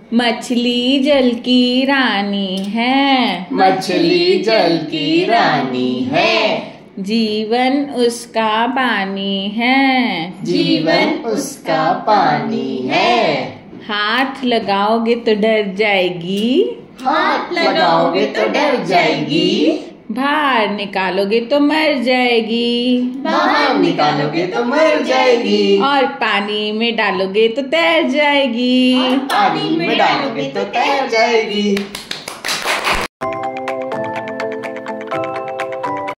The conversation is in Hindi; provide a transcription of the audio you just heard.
मछली जल की रानी है, मछली जल की रानी है, जीवन उसका पानी है, जीवन उसका पानी है। हाथ लगाओगे तो डर जाएगी, हाथ लगाओगे तो डर जाएगी, बाहर निकालोगे तो मर जाएगी, बाहर निकालोगे तो मर जाएगी, और पानी में डालोगे तो तैर जाएगी। पानी में डालोगे तो तैर जाएगी।